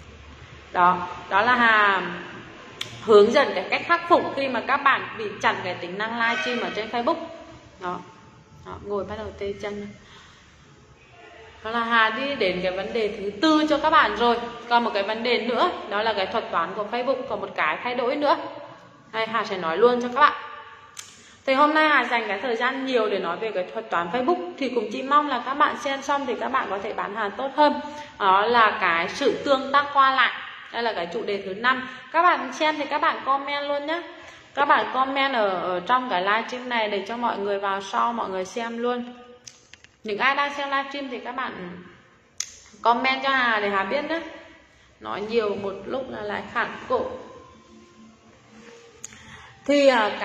Đó là Hà hướng dẫn cái cách khắc phục khi mà các bạn bị chặn cái tính năng livestream ở trên Facebook đó. Ngồi bắt đầu tê chân. Đó là Hà đi đến cái vấn đề thứ 4 cho các bạn rồi. Còn một cái vấn đề nữa, đó là cái thuật toán của Facebook, còn một cái thay đổi nữa. Đây Hà sẽ nói luôn cho các bạn. Thì hôm nay Hà dành cái thời gian nhiều để nói về cái thuật toán Facebook, thì cũng chỉ mong là các bạn xem xong thì các bạn có thể bán hàng tốt hơn. Đó là cái sự tương tác qua lại. Đây là cái chủ đề thứ 5. Các bạn xem thì các bạn comment luôn nhé. Các bạn comment ở trong cái livestream này để cho mọi người vào sau mọi người xem luôn. Những ai đang xem livestream thì các bạn comment cho Hà để Hà biết nhé. Nói nhiều một lúc là lại khản cổ. Thì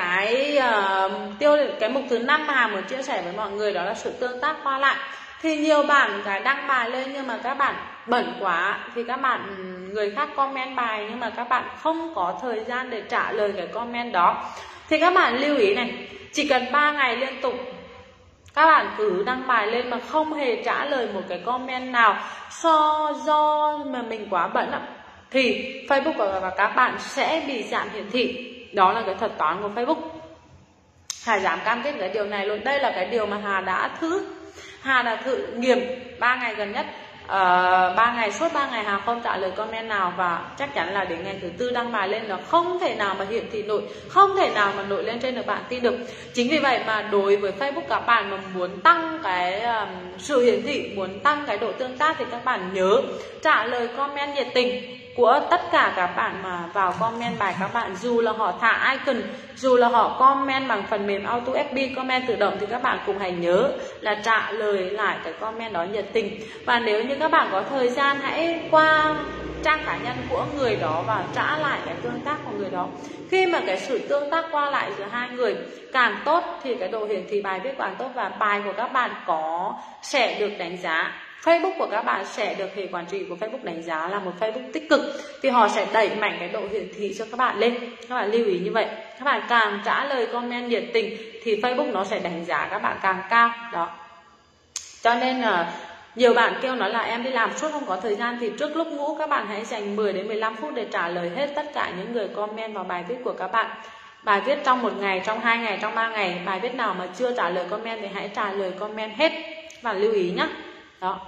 cái mục thứ 5 mà Hà muốn chia sẻ với mọi người đó là sự tương tác qua lại. Thì nhiều bạn cái đăng bài lên nhưng mà các bạn bận quá, thì các bạn người khác comment bài nhưng mà các bạn không có thời gian để trả lời cái comment đó. Thì các bạn lưu ý này, chỉ cần 3 ngày liên tục các bạn cứ đăng bài lên mà không hề trả lời một cái comment nào do mà mình quá bận thì Facebook của các bạn sẽ bị giảm hiển thị. Đó là cái thuật toán của Facebook. Hà dám cam kết cái điều này luôn. Đây là cái điều mà Hà đã thử nghiệm 3 ngày gần nhất. 3 ngày Hà không trả lời comment nào, và chắc chắn là đến ngày thứ 4 đăng bài lên nó không thể nào mà hiển thị nổi, không thể nào mà nổi lên trên được bạn tin được. Chính vì vậy mà đối với Facebook các bạn mà muốn tăng cái sự hiển thị, muốn tăng cái độ tương tác thì các bạn nhớ trả lời comment nhiệt tình của tất cả các bạn mà vào comment bài các bạn, dù là họ thả icon, dù là họ comment bằng phần mềm Auto FB comment tự động, thì các bạn cũng hãy nhớ là trả lời lại cái comment đó nhiệt tình. Và nếu như các bạn có thời gian, hãy qua trang cá nhân của người đó và trả lại cái tương tác của người đó. Khi mà cái sự tương tác qua lại giữa hai người càng tốt thì cái độ hiển thị bài viết càng tốt, và bài của các bạn sẽ được đánh giá. Facebook của các bạn sẽ được hệ quản trị của Facebook đánh giá là một Facebook tích cực, thì họ sẽ đẩy mạnh cái độ hiển thị cho các bạn lên. Các bạn lưu ý như vậy. Các bạn càng trả lời comment nhiệt tình thì Facebook nó sẽ đánh giá các bạn càng cao đó. Cho nên là nhiều bạn kêu nói là em đi làm suốt không có thời gian, thì trước lúc ngủ các bạn hãy dành 10 đến 15 phút để trả lời hết tất cả những người comment vào bài viết của các bạn. Bài viết trong 1 ngày, trong 2 ngày, trong 3 ngày, bài viết nào mà chưa trả lời comment thì hãy trả lời comment hết. Các bạn lưu ý nhé. Đó.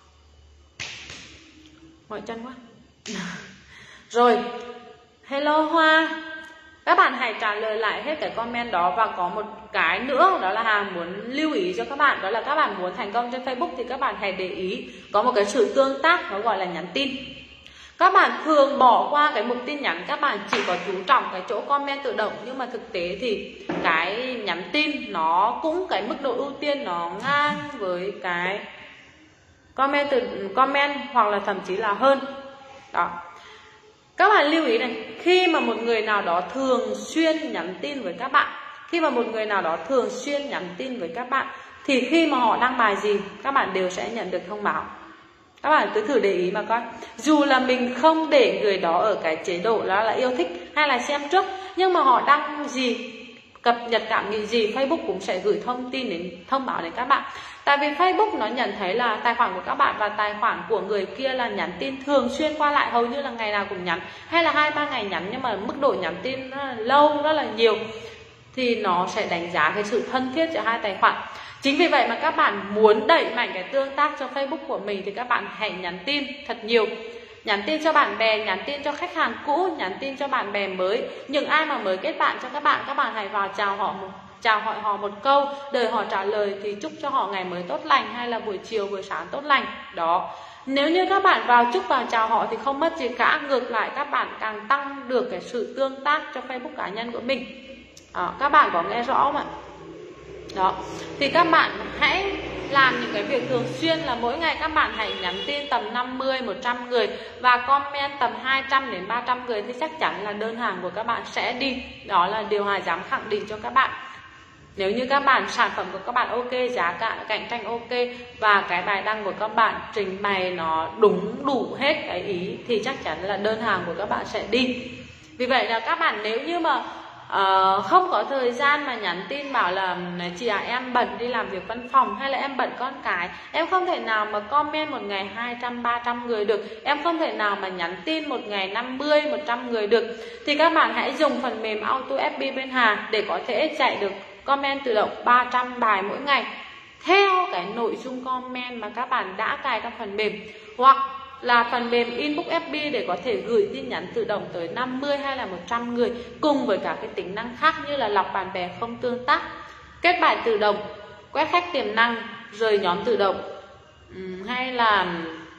Mỏi chân quá. Rồi, hello Hoa. Các bạn hãy trả lời lại hết cái comment đó. Và có một cái nữa đó là Hà muốn lưu ý cho các bạn, đó là các bạn muốn thành công trên Facebook thì các bạn hãy để ý có một cái sự tương tác, nó gọi là nhắn tin. Các bạn thường bỏ qua cái mục tin nhắn, các bạn chỉ có chú trọng cái chỗ comment tự động, nhưng mà thực tế thì cái nhắn tin nó cũng cái mức độ ưu tiên nó ngang với cái comment hoặc là thậm chí là hơn. Đó. Các bạn lưu ý này, khi mà một người nào đó thường xuyên nhắn tin với các bạn, thì khi mà họ đăng bài gì các bạn đều sẽ nhận được thông báo. Các bạn cứ thử để ý mà coi. Dù là mình không để người đó ở cái chế độ đó là yêu thích hay là xem trước, nhưng mà họ đăng gì, cập nhật cảm nghĩ gì, Facebook cũng sẽ gửi thông báo đến các bạn. Tại vì Facebook nó nhận thấy là tài khoản của các bạn và tài khoản của người kia là nhắn tin thường xuyên qua lại, hầu như là ngày nào cũng nhắn, hay là 2-3 ngày nhắn, nhưng mà mức độ nhắn tin rất là lâu, rất là nhiều, thì nó sẽ đánh giá cái sự thân thiết giữa hai tài khoản. Chính vì vậy mà các bạn muốn đẩy mạnh cái tương tác cho Facebook của mình thì các bạn hãy nhắn tin thật nhiều. Nhắn tin cho bạn bè, nhắn tin cho khách hàng cũ, nhắn tin cho bạn bè mới. Những ai mà mới kết bạn cho các bạn hãy vào chào hỏi họ một câu, đợi họ trả lời thì chúc cho họ ngày mới tốt lành, hay là buổi chiều buổi sáng tốt lành. Đó. Nếu như các bạn vào chúc và chào họ thì không mất gì cả, ngược lại các bạn càng tăng được cái sự tương tác cho Facebook cá nhân của mình. Đó, các bạn có nghe rõ không ạ? Đó. Thì các bạn hãy làm những cái việc thường xuyên, là mỗi ngày các bạn hãy nhắn tin tầm 50-100 người và comment tầm 200 đến 300 người, thì chắc chắn là đơn hàng của các bạn sẽ đi. Đó là điều Hà dám khẳng định cho các bạn. Nếu như các bạn sản phẩm của các bạn ok, giá cả cạnh tranh ok, và cái bài đăng của các bạn trình bày nó đúng đủ hết cái ý, thì chắc chắn là đơn hàng của các bạn sẽ đi. Vì vậy là các bạn nếu như mà không có thời gian mà nhắn tin bảo là chị em bận đi làm việc văn phòng, hay là em bận con cái, em không thể nào mà comment một ngày 200-300 người được, em không thể nào mà nhắn tin một ngày 50-100 người được, thì các bạn hãy dùng phần mềm Auto FB bên Hà để có thể chạy được comment tự động 300 bài mỗi ngày theo cái nội dung comment mà các bạn đã cài trong phần mềm, hoặc là phần mềm Inbox FB để có thể gửi tin nhắn tự động tới 50 hay là 100 người, cùng với cả cái tính năng khác như là lọc bạn bè không tương tác, kết bài tự động, quét khách tiềm năng, rời nhóm tự động, hay là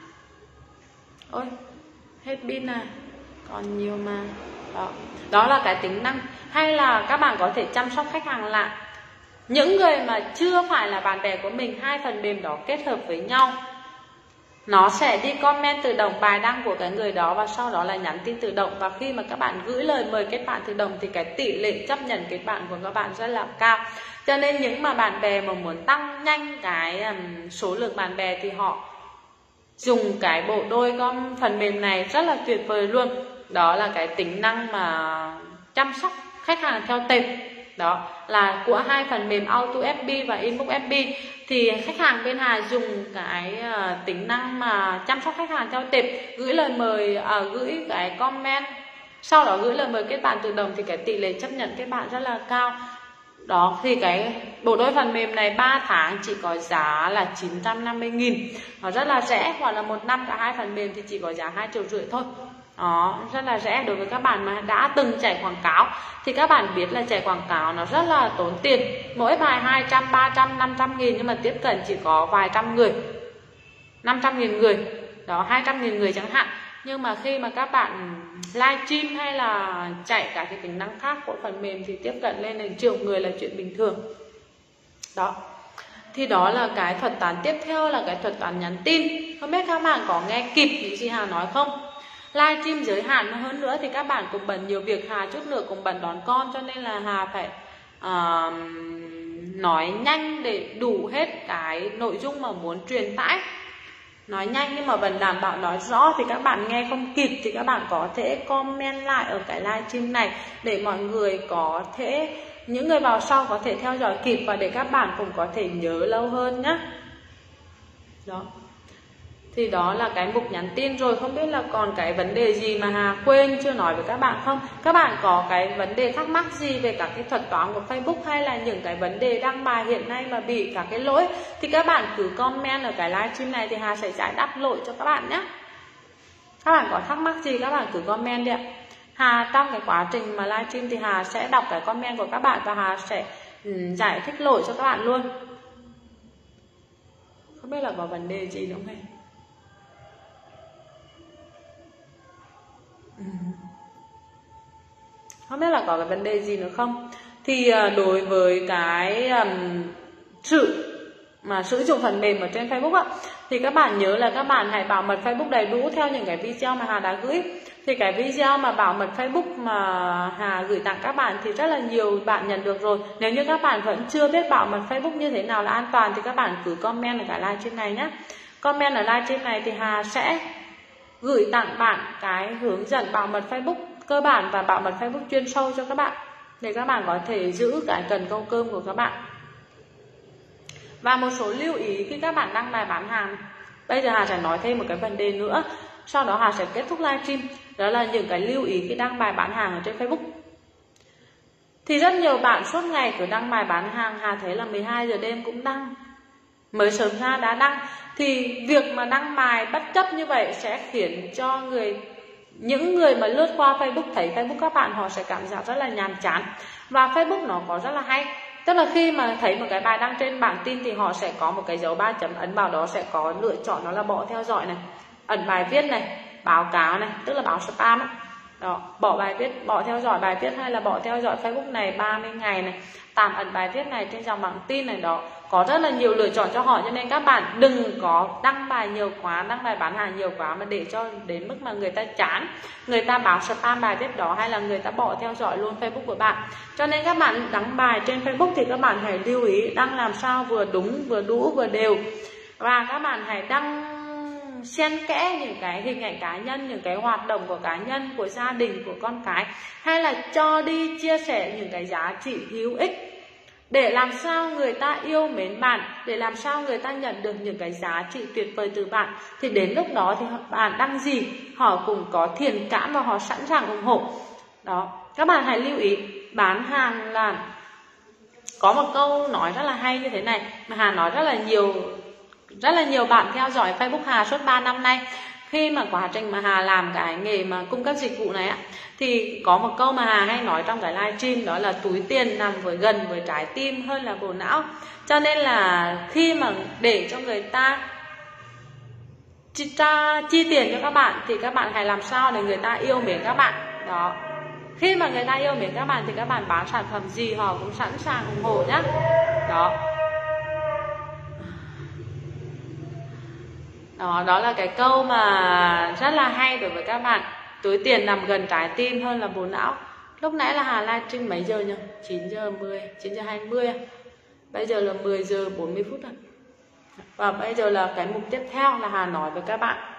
ôi hết pin à, còn nhiều mà. Đó là cái tính năng. Hay là các bạn có thể chăm sóc khách hàng lạ, những người mà chưa phải là bạn bè của mình, hai phần mềm đó kết hợp với nhau nó sẽ đi comment tự động bài đăng của cái người đó và sau đó là nhắn tin tự động. Và khi mà các bạn gửi lời mời kết bạn tự động thì cái tỷ lệ chấp nhận kết bạn của các bạn rất là cao. Cho nên những mà bạn bè mà muốn tăng nhanh cái số lượng bạn bè thì họ dùng cái bộ đôi con phần mềm này rất là tuyệt vời luôn. Đó là cái tính năng mà chăm sóc khách hàng theo tệp. Đó là của hai phần mềm Auto FB và Inbox FB. Thì khách hàng bên Hà dùng cái tính năng mà chăm sóc khách hàng theo tệp, gửi lời mời, gửi cái comment, sau đó gửi lời mời kết bạn tự động thì cái tỷ lệ chấp nhận kết bạn rất là cao. Đó thì cái bộ đôi phần mềm này 3 tháng chỉ có giá là 950.000. Nó rất là rẻ, hoặc là 1 năm cả hai phần mềm thì chỉ có giá 2,5 triệu thôi. Đó, rất là rẻ. Đối với các bạn mà đã từng chạy quảng cáo thì các bạn biết là chạy quảng cáo nó rất là tốn tiền. Mỗi bài 200, 300, 500 nghìn nhưng mà tiếp cận chỉ có vài trăm người, 500.000 người, đó 200.000 người chẳng hạn. Nhưng mà khi mà các bạn livestream hay là chạy cả cái tính năng khác của phần mềm thì tiếp cận lên đến 1 triệu người là chuyện bình thường. Đó. Thì đó là cái thuật toán tiếp theo là cái thuật toán nhắn tin. Không biết các bạn có nghe kịp những gì Hà nói không? Livestream giới hạn hơn nữa thì các bạn cũng bận nhiều việc, Hà chút nữa cũng bận đón con, cho nên là Hà phải nói nhanh để đủ hết cái nội dung mà muốn truyền tải. Nói nhanh nhưng mà vẫn đảm bảo nói rõ, thì các bạn nghe không kịp thì các bạn có thể comment lại ở cái livestream này để mọi người có thể, những người vào sau có thể theo dõi kịp và để các bạn cũng có thể nhớ lâu hơn nhé. Đó. Thì đó là cái mục nhắn tin rồi. Không biết là còn cái vấn đề gì mà Hà quên chưa nói với các bạn không? Các bạn có cái vấn đề thắc mắc gì về các cái thuật toán của Facebook hay là những cái vấn đề đăng bài hiện nay mà bị các cái lỗi thì các bạn cứ comment ở cái livestream này thì Hà sẽ giải đáp lỗi cho các bạn nhé. Các bạn có thắc mắc gì các bạn cứ comment đi ạ. Hà trong cái quá trình mà livestream thì Hà sẽ đọc cái comment của các bạn và Hà sẽ giải thích lỗi cho các bạn luôn. Không biết là có vấn đề gì đúng không? Không biết là có cái vấn đề gì nữa không? Thì đối với cái sự mà sử dụng phần mềm ở trên Facebook á, thì các bạn nhớ là các bạn hãy bảo mật Facebook đầy đủ theo những cái video mà Hà đã gửi. Thì cái video mà bảo mật Facebook mà Hà gửi tặng các bạn thì rất là nhiều bạn nhận được rồi. Nếu như các bạn vẫn chưa biết bảo mật Facebook như thế nào là an toàn thì các bạn cứ comment ở cái livestream này nhé. Comment ở livestream này thì Hà sẽ gửi tặng bạn cái hướng dẫn bảo mật Facebook cơ bản và bảo mật Facebook chuyên sâu cho các bạn, để các bạn có thể giữ cái cần câu cơm của các bạn. Và một số lưu ý khi các bạn đăng bài bán hàng. Bây giờ Hà sẽ nói thêm một cái vấn đề nữa, sau đó Hà sẽ kết thúc livestream. Đó là những cái lưu ý khi đăng bài bán hàng ở trên Facebook. Thì rất nhiều bạn suốt ngày cứ đăng bài bán hàng, Hà thấy là 12 giờ đêm cũng đăng, mới sớm ra đã đăng. Thì việc mà đăng bài bất chấp như vậy sẽ khiến cho những người mà lướt qua Facebook thấy Facebook các bạn, họ sẽ cảm giác rất là nhàm chán. Và Facebook nó có rất là hay, tức là khi mà thấy một cái bài đăng trên bảng tin thì họ sẽ có một cái dấu 3 chấm, ấn vào đó sẽ có lựa chọn, đó là bỏ theo dõi này, ẩn bài viết này, báo cáo này, tức là báo spam ấy. Đó, bỏ bài viết, bỏ theo dõi bài viết hay là bỏ theo dõi Facebook này 30 ngày này, tạm ẩn bài viết này trên dòng bảng tin này. Đó, có rất là nhiều lựa chọn cho họ, cho nên các bạn đừng có đăng bài nhiều quá, đăng bài bán hàng nhiều quá mà để cho đến mức mà người ta chán, người ta báo spam bài viết đó hay là người ta bỏ theo dõi luôn Facebook của bạn. Cho nên các bạn đăng bài trên Facebook thì các bạn hãy lưu ý đăng làm sao vừa đúng, vừa đủ, vừa đều. Và các bạn hãy đăng xen kẽ những cái hình ảnh cá nhân, những cái hoạt động của cá nhân, của gia đình, của con cái, hay là cho đi chia sẻ những cái giá trị hữu ích để làm sao người ta yêu mến bạn, để làm sao người ta nhận được những cái giá trị tuyệt vời từ bạn. Thì đến lúc đó thì bạn đăng gì họ cũng có thiện cảm và họ sẵn sàng ủng hộ. Đó, các bạn hãy lưu ý bán hàng là có một câu nói rất là hay như thế này mà Hà nói rất là nhiều bạn theo dõi Facebook Hà suốt 3 năm nay. Khi mà quá trình mà Hà làm cái nghề mà cung cấp dịch vụ này á, thì có một câu mà Hà hay nói trong cái livestream, đó là túi tiền nằm gần với trái tim hơn là bộ não. Cho nên là khi mà để cho người ta chi tiền cho các bạn thì các bạn hãy làm sao để người ta yêu mến các bạn. Đó, khi mà người ta yêu mến các bạn thì các bạn bán sản phẩm gì họ cũng sẵn sàng ủng hộ nhá. Đó. Đó là cái câu mà rất là hay đối với các bạn. Túi tiền nằm gần trái tim hơn là bộ não. Lúc nãy là Hà livestream mấy giờ nhỉ? 9 giờ 10, 9 giờ 20. Bây giờ là 10 giờ 40 phút rồi. Và bây giờ là cái mục tiếp theo là Hà nói với các bạn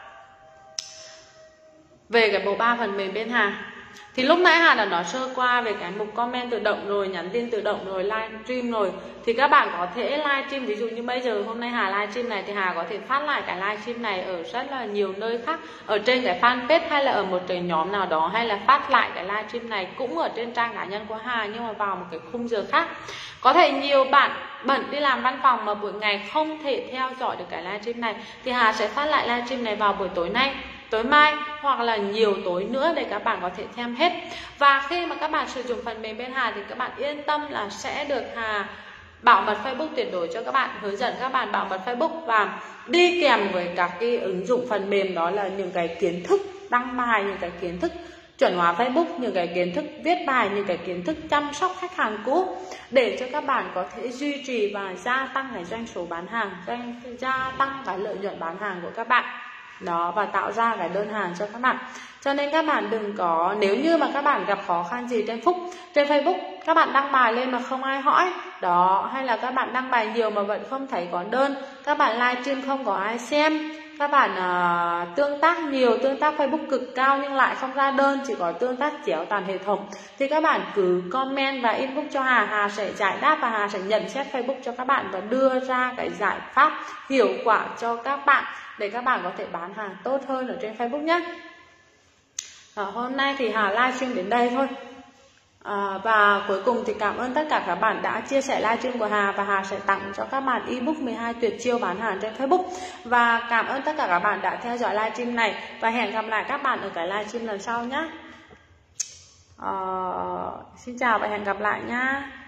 về cái bộ 3 phần mềm bên Hà. Thì lúc nãy Hà đã nói sơ qua về cái mục comment tự động rồi, nhắn tin tự động rồi, livestream rồi. Thì các bạn có thể livestream, ví dụ như bây giờ hôm nay Hà livestream này thì Hà có thể phát lại cái livestream này ở rất là nhiều nơi khác, ở trên cái fanpage hay là ở một cái nhóm nào đó, hay là phát lại cái livestream này cũng ở trên trang cá nhân của Hà nhưng mà vào một cái khung giờ khác. Có thể nhiều bạn bận đi làm văn phòng mà buổi ngày không thể theo dõi được cái livestream này thì Hà sẽ phát lại livestream này vào buổi tối nay, tối mai hoặc là nhiều tối nữa để các bạn có thể xem hết. Và khi mà các bạn sử dụng phần mềm bên Hà thì các bạn yên tâm là sẽ được Hà bảo mật Facebook tuyệt đối cho các bạn, hướng dẫn các bạn bảo mật Facebook. Và đi kèm với các cái ứng dụng phần mềm đó là những cái kiến thức đăng bài, những cái kiến thức chuẩn hóa Facebook, những cái kiến thức viết bài, những cái kiến thức chăm sóc khách hàng cũ để cho các bạn có thể duy trì và gia tăng cái doanh số bán hàng, gia tăng cái lợi nhuận bán hàng của các bạn. Đó, và tạo ra cái đơn hàng cho các bạn. Cho nên các bạn đừng có, nếu như mà các bạn gặp khó khăn gì trên Facebook, các bạn đăng bài lên mà không ai hỏi đó, hay là các bạn đăng bài nhiều mà vẫn không thấy có đơn, các bạn livestream không có ai xem, các bạn tương tác nhiều, tương tác Facebook cực cao nhưng lại không ra đơn, chỉ có tương tác chéo toàn hệ thống, thì các bạn cứ comment và inbox cho Hà, Hà sẽ giải đáp và Hà sẽ nhận xét Facebook cho các bạn và đưa ra cái giải pháp hiệu quả cho các bạn để các bạn có thể bán hàng tốt hơn ở trên Facebook nhé. Hôm nay thì Hà livestream đến đây thôi. Và cuối cùng thì cảm ơn tất cả các bạn đã chia sẻ livestream của Hà, và Hà sẽ tặng cho các bạn ebook 12 tuyệt chiêu bán hàng trên Facebook. Và cảm ơn tất cả các bạn đã theo dõi livestream này và hẹn gặp lại các bạn ở cái livestream lần sau nhé. Xin chào và hẹn gặp lại nhé.